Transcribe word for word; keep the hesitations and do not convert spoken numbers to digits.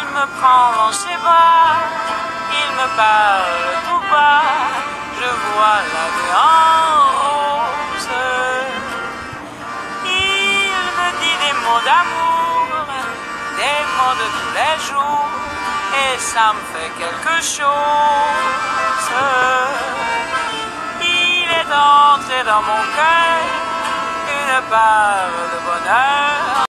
me prend dans ses bras, il me parle tout bas, je vois la vie en rose. Il me dit des mots d'amour, des mots de tous les jours, et ça me fait quelque chose. Il est entré dans mon cœur une part de bonheur.